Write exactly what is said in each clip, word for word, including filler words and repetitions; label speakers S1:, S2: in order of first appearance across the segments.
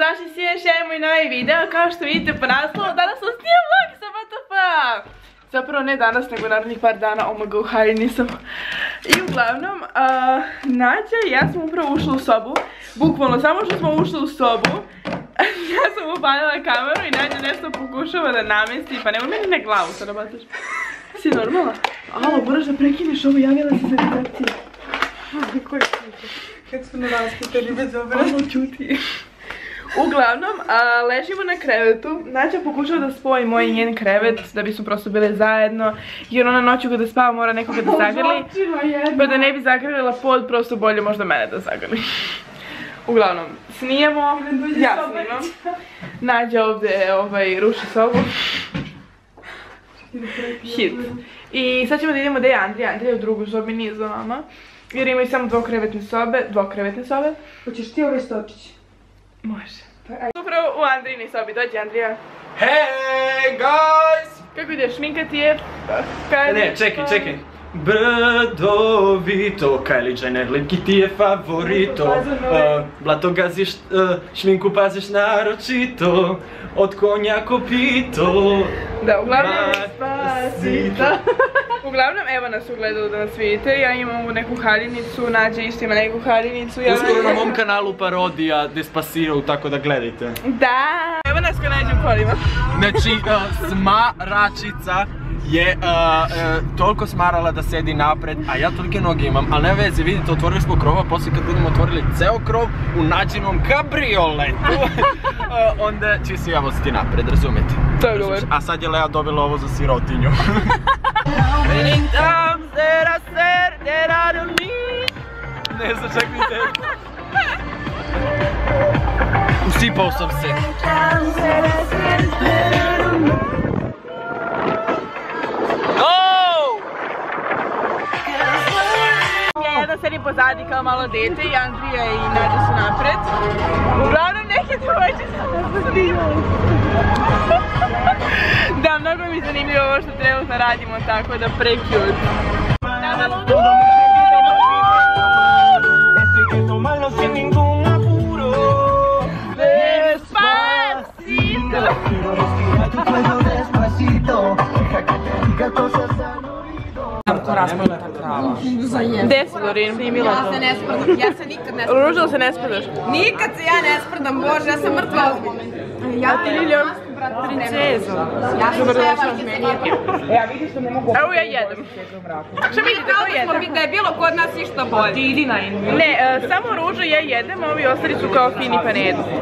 S1: Dobrodošli svi još jedan moj novi video. Kao što vidite po naslovu, danas sam snimam vlog sa V T F. Zapravo ne danas, nego narednih par dana. Oh my god, u haljini sam. I uglavnom, Nađa i ja smo upravo ušli u sobu. Bukvalno, samo što smo ušli u sobu, ja sam upalila kameru i Nađa nešto pokušava da namesti. Pa nemoj meni na glavu to nabataš. Si normalna? Alo, moraš da prekineš ovo, javila si za redakciju. Koji čuti?
S2: Kad smo na rasputeni bez obra.
S1: Alo, čuti. Uglavnom, ležimo na krevetu. Nađa pokušava da spoji moj i njen krevet, da bismo prosto bile zajedno. Jer ona noću kada spava mora nekoga da zagrli. Pa da ne bi zagrlila pod, prosto bolje možda mene da zagrli. Uglavnom, snijemo. Ja snimam. Nađa ovdje ruši sobu. Hit. I sad ćemo da idemo da je Andrija. Andrija je u drugu sobi, nije za nama. Jer imaju samo dvokrevetne sobe. Dvokrevetne sobe.
S2: Hoćeš ti ovaj stočić?
S1: Može. Upravo u Andrijini sobi. Dođi, Andrija.
S3: Hey guys!
S1: Kako ideš? Šminka ti je...
S3: Ne, čekaj, čekaj. Brdovito, Kylie Jenner, lipki ti je favorito. Blato gaziš, šminku paziš naročito. Od konja kopito.
S1: Da, uglavnom... Spasito. Uglavnom, evo nas u gledalu da nas vidite. Ja imam ovu neku haljinicu, Nađa isto ima neku haljinicu.
S3: Uskoro na mom kanalu parodija Despacito, tako da gledajte.
S1: Da! Evo nas ko Nađa u kolima.
S3: Znači, smaračica je toliko smarala da sedi napred, a ja tolike noge imam, ali ne veze, vidite, otvorili smo krova, poslije kad budemo otvorili ceo krov u Nađinom kabrioletu, onda će se ja voziti napred, razumete?
S1: To je dobar.
S3: A sad je Lea dobila ovo za sirotinju. Ne znam, čekajte. Usipao sam se.
S1: Ja jedan sedim pozadi kao malo dete i Andrija i Nađa su napred. Uglavnom neke devojče sam naspostavila. Da, mnogo mi je zanimljivo ovo što trenutno radimo, tako da pre-cute. Gde si, Dorin?
S2: Ja se ne sprdam, ja se nikad ne sprdam.
S1: Ružila se ne sprdaš?
S2: Nikad se ja ne sprdam, bože, ja sam mrtva ozbiljna.
S1: Ja ti Ljuljom? Princezo.
S2: Ja sam svevaš, meni je to.
S1: Evo ja jedem. Što vidite, ko jedem?
S2: Da je bilo kod nas išta bolje. Ti idi na Indiju.
S1: Ne, samo ružu ja jedem, ovi ostali su kao fini pa ne jedu.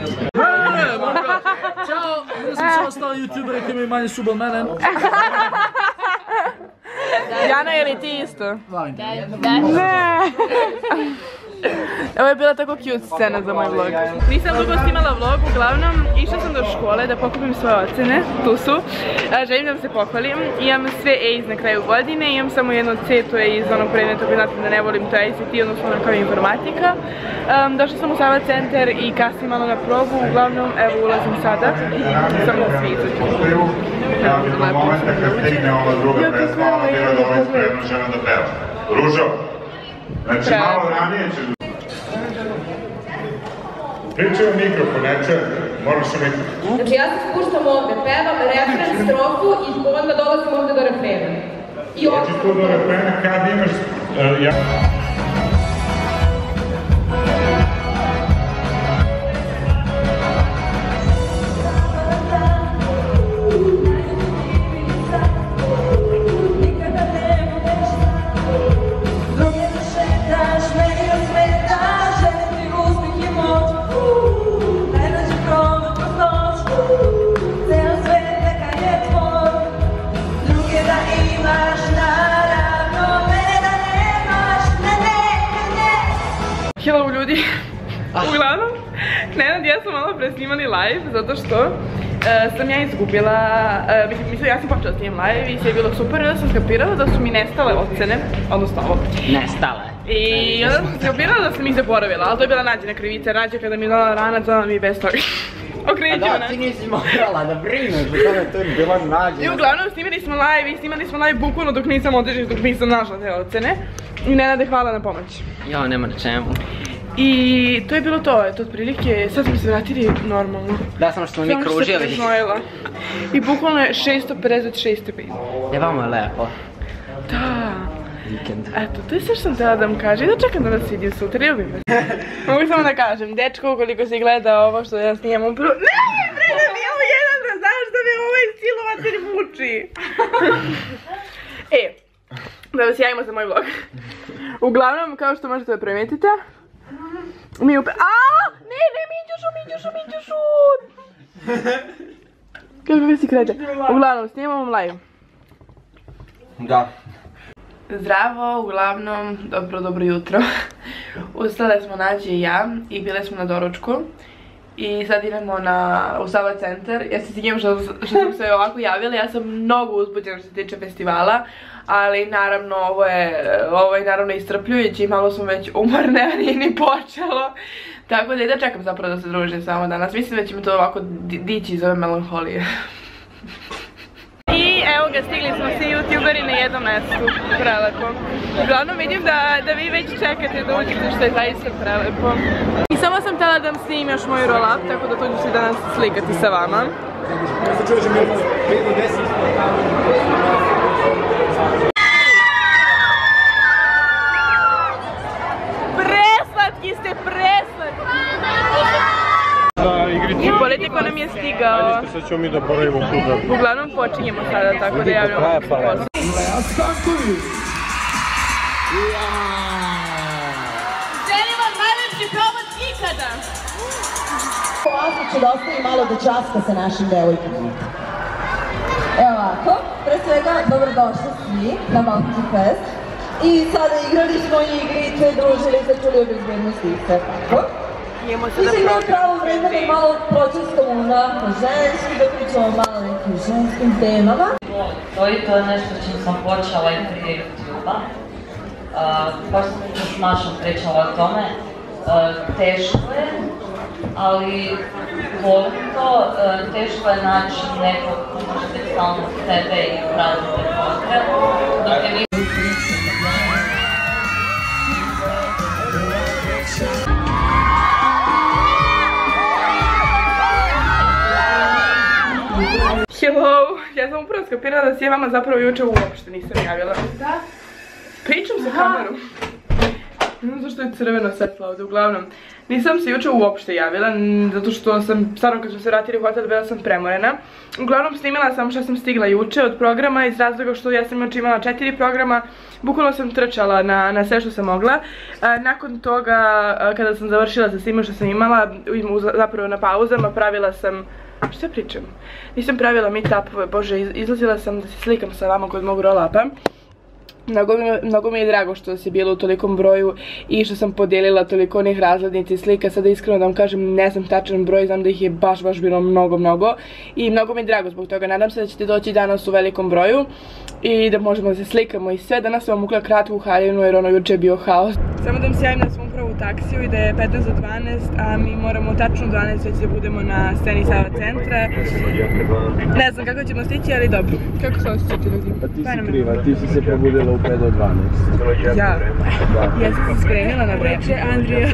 S4: Ćao, ja sam sve ostali youtuberi koji imaju manje suba od mene.
S1: Jana, je li ti isto?
S4: Volim te.
S1: Ne. Ovo je bila tako cute scena za moj vlog. Nisam dugo snimala vlog, uglavnom išla sam do škole da pokupim svoje ocene, tu su. Želim da vam se pohvalim, imam sve A's na kraju godine, imam samo jedno C, to je iz onog predmeta koji znate da ne volim, to je I C T, odnosno ono kao informatika. Došla sam u Sava centar i kasnije malo na probu, uglavnom evo ulazim sada, samo da svi izađu.
S5: Momenta kad stigne ova druga pesma, ona bila da ovaj spremna žena da peva. Ružo, znači malo ranije ćeš... Pričaj u mikrofon, ne čujem, moraš u mikrofon.
S6: Znači ja se spuštam ovdje, pevam refren, strofu i onda dolazim ovdje do refrena.
S5: Hoćeš tu do refrena kad imaš...
S1: Hello ljudi, uglavnom, Nenad i ja smo malo presnimali live zato što sam ja izgubila, mislim ja sam počela da snimam live i sve je bilo super, onda sam skapirala da su mi nestale ocene, odnosno ovo.
S3: Nestale.
S1: I onda sam skapirala da sam ih zaboravila, ali to je bila Nađina krivica, Nađa kada mi je dala ranac, dala mi bez toga. Okrenut ćemo nas.
S3: Da, ti nisi morala da brineš, zbog toga to je bila Nađina.
S1: I uglavnom snimali smo live i snimali smo live bukvalno dok nisam otišla, dok nisam našla te ocene. I Nenade, hvala na pomoć.
S7: Jo, nema na čemu.
S1: I to je bilo to, eto, otprilike, sad smo se vratili normalno.
S7: Da, samo što smo mi kružili.
S1: I bukvalno je šesto pedeset šest stepeni.
S7: Je vamo je lepo.
S1: Da. Eto, to je sve što sam htjela da vam kažem. Da čekam da vas vidim sutra, ljubim vas. Mogu samo da kažem, dečko, ukoliko si gleda ovo što ja snijemam prvo... Ne, bre, da mi je ovo jedan da znaš da me ovaj silovatelj muči. E, da vas javimo za moj vlog. Uglavnom, kao što možete da primetite, mi upe... Aaaa! Ne, ne, Minđušu, Minđušu, Minđušu! Kako ga si kreće? Uglavnom, snimamo live.
S3: Da.
S1: Zdravo, uglavnom, dobro, dobro jutro. Ustale smo Nađe i ja i bile smo na doručku. I sad idemo na, u Sava centar. Ja se sjećam što, što sam se ovako javila, ja sam mnogo uzbuđena što se tiče festivala. Ali naravno ovo je, ovo je naravno iscrpljujući i malo smo već umorne, a nije ni počelo. Tako da i da čekam zapravo da se družim s vama danas. Mislim da će mi to ovako dići iz ove melanholije. I evo ga, stigli smo svi youtuberi na jednom mjestu, prelepo. Uglavnom vidim da, da vi već čekate da uđete, što je zaista prelepo. I samo sam htjela da vam snimim još moj roll-up, tako da to ću se danas slikati sa vama. Preslatki ste, preslatki! I Politiko nam je stigao.
S5: Sad ćemo mi da boravimo kuda.
S1: Uglavnom počinjemo sada, tako da javljamo posao. Želim vam najlepši probot ikada!
S8: Ovako ću da ostavim malo dečaska sa našim devojkama. Evo ovako, pre svega dobrodošli svi na Monkey Fest. I sada igrali smo igrice, družili se, čuli o bezbednosti i sve tako. Mislim da je pravo vreme da malo pročistamo onako ženski, da pričamo malo nekim ženskim temama.
S9: To i to je nešto čim sam počela i prije YouTube-a. Baš sam s našom pričala o tome. Teško je, ali volim to. Teško je naći nekog ko može biti stalno sebe i pratiti potrebe.
S1: Hello, ja sam upravo skapirala da se ja vama zapravo juče uopšte nisam javila. Da? Pričam sa kamerom. Ne znam zašto je crveno svetlo ovdje, uglavnom. Nisam se juče uopšte javila, zato što sam, stvarno kad smo se vratili u hotel, bila sam premorena. Uglavnom snimila sam što sam stigla juče od programa, iz razloga što ja sam juče imala četiri programa. Bukvalno sam trčala na, na sve što sam mogla. A, nakon toga, a, kada sam završila sa svima što sam imala, zapravo na pauzama, pravila sam... Šta pričam? Nisam pravila meet-up, bože, izlazila sam da se slikam sa vama kod mog roll-upa. Mnogo, mnogo mi je drago što vas je bilo u tolikom broju i što sam podijelila toliko onih razglednica i slika. Sada iskreno da vam kažem, ne znam tačan broj, znam da ih je baš baš bilo mnogo mnogo. I mnogo mi je drago zbog toga, nadam se da ćete doći danas u velikom broju i da možemo da se slikamo i sve. Danas sam vam ukla kratku haljinu jer ono juče je bio haos. Samo da vam se javim da smo upravo u taksiju i da je petnaest do dvanaest, a mi moramo tačno u dvanaest već da budemo na sceni Sava centra. Ne znam kako ćemo stići, ali dobro. Kako se osjećate ljudi?
S3: Pa ti si kriva, ti si se probudila u pet do dvanaest.
S1: Ja? Ja sam se spremila na vreće, Andrija.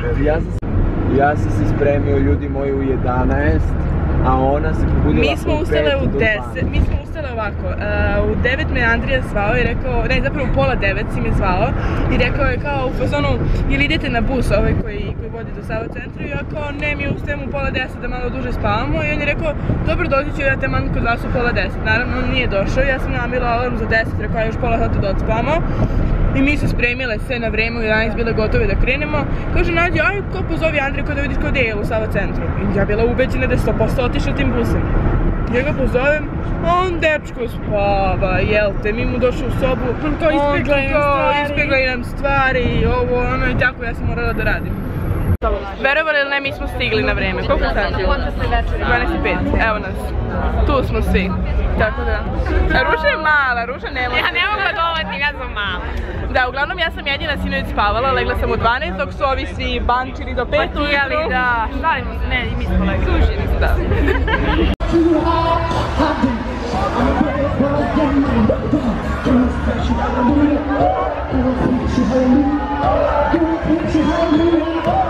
S3: Ja sam se spremio, ljudi moji, u jedanaest, a ona se probudila
S1: mi smo
S3: u
S1: ustale
S3: pet
S1: u
S3: do
S1: deset,
S3: dvanaest.
S1: mi smo ustale ovako, uh, u devet me Andrija zvao i rekao, ne zapravo u pola devet si me zvao i rekao je kao u fazonu, ili idete na bus ovaj koji, koji vodi do Sava centra i ja kao ne, mi ustajem u pola deset da malo duže spavamo i on je rekao, dobro doći ću ja teman kod vas u pola deset, naravno on nije došao, ja sam namila alarm za deset, rekao ja još pola sata da odspavamo. I mi su spremile sve na vreme, u jedanaest bile gotove da krenemo. Kaže Nađe, aj ko pozovi Andrija ko da vidiš kod je u Sava centru. I ja bila ubeđena da je sto posto otišao tim busom. Ja ga pozovem, a on dečko spava, jel te, mi mu došao u sobu. On kao ispegla nam stvari i ovo, ono i tako ja sam morala da radim. Verovali ili ne, mi smo stigli na vreme. Koliko sati? dvanaest i pet. Evo nas. Tu smo svi. Tako da. Ruža je mala, Ruža ne može.
S2: Ja ne mogu da doletim, ja sam mala.
S1: Da, uglavnom ja sam jedina sinoć spavala, legla sam u dvanaest, dok su ovi svi bančili do pet ujeli, da.
S2: Šalimo se, ne, i mi smo legli.
S1: Sužili su, da.
S8: Oh,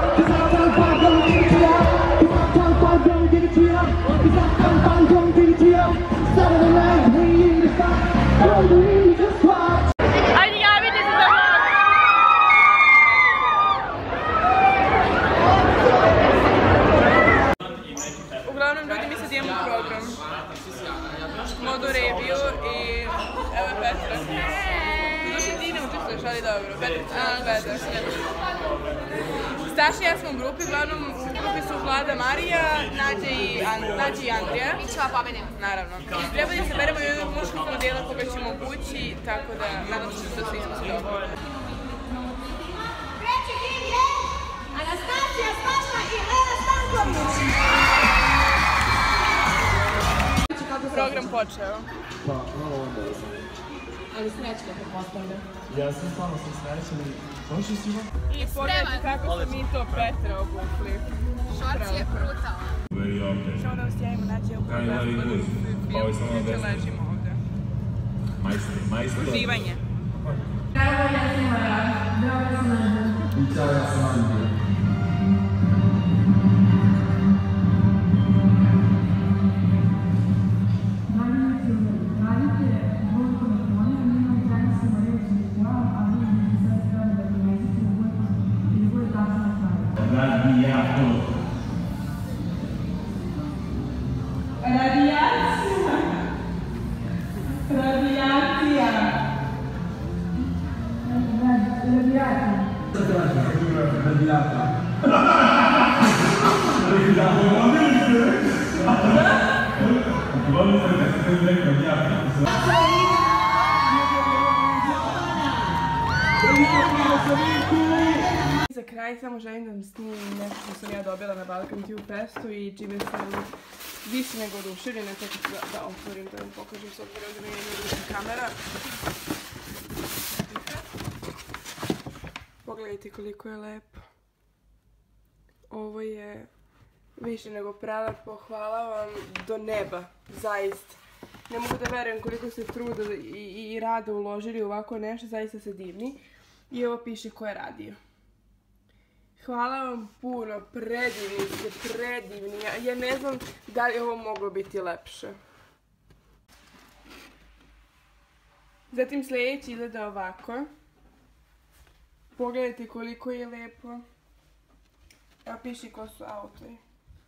S1: Saša i ja smo u grupi, uglavnom u grupi su Vlada, Marija, Nađa i, An Nađa i Andrija.
S6: Mi ćemo pobedim.
S1: Naravno. I treba da se beremo jednog muškog modela koga ćemo obući, tako da nadam se da svi smo se dobro.
S10: Treći tim je Anastasija Spašna i Lena Stanković.
S1: Program počeo.
S4: Pa, malo onda sam.
S6: Ali srećno te postavlja.
S4: Ja sam stvarno sam srećan i hoću si vam?
S1: I pogledajte kako smo mi to Petra obukli.
S6: Šorci je brutalan.
S1: Što da ustjavimo nađe u prvom gdje ležimo ovdje.
S5: Majstor, majstor.
S1: Uživanje.
S10: Evo ja sam Maja, zdravo sam Nađa.
S4: I čao, ja sam Andrija.
S10: Radijacija. Radijacija. Radijacija.
S4: Radijata.
S1: Za kraj samo želim da vam snimim nešto što sam ja dobila na Balkan Tube Festu i čime sam više nego oduševljena, tako da, da otvorim da vam pokažem s obzirom da mi je jedna kamera. Pogledajte koliko je lepo. Ovo je više nego prelepo, hvala vam do neba, zaista. Ne mogu da verujem koliko ste truda i, i, i rada uložili u ovako nešto, zaista se divni. I ovo piše ko je radio. Hvala vam puno, predivni ste, predivni. Ja, ja ne znam da li ovo moglo biti lepše. Zatim sljedeći izgleda ovako. Pogledajte koliko je lepo. Evo piše ko su autori.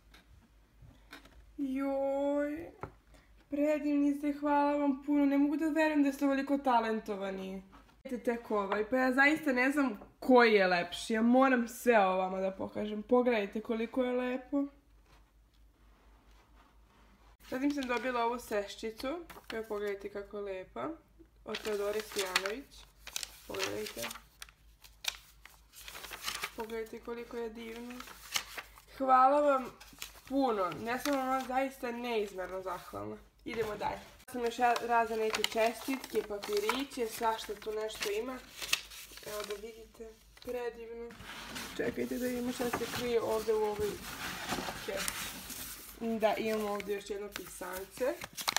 S1: Joj, predivni ste, hvala vam puno. Ne mogu da verujem da ste ovoliko talentovani. Tek ovaj, pa ja zaista ne znam koji je lepši, ja moram sve ovo vama da pokažem. Pogledajte koliko je lepo. Zatim sam dobila ovu seščicu, evo pogledajte kako je lepa, od Teodore Stojanović. Pogledajte. Pogledajte koliko je divno. Hvala vam puno, ja sam vam zaista neizmerno zahvalna. Idemo dalje. Sam još razne neke čestitke, papiriće, svašta tu nešto ima. Evo da vidite, predivno. Čekajte da vidimo šta se krije ovdje u ovoj kesi. Da, imamo ovdje još jedno pisance.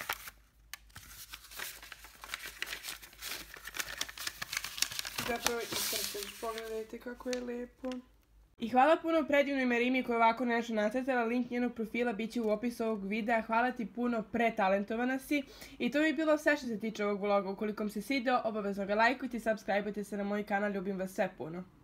S1: Zapravo ispratiš, pogledajte kako je lepo. I hvala puno predivnoj Merimi koja je ovako nešto nacrtala, link njenog profila bit će u opisu ovog videa, hvala ti puno, pretalentovana si. I to bi bilo sve što se tiče ovog vloga, ukoliko vam se svidio, obavezno ga lajkujte i subscribeujte se na moj kanal, ljubim vas sve puno.